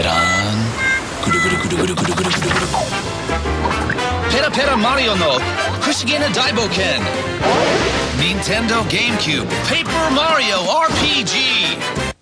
じゃーん。ぐるぐるぐるぐるぐるぐるぐるぐる。ペラペラマリオの不思議な大冒険。Nintendo GameCube Paper Mario RPG。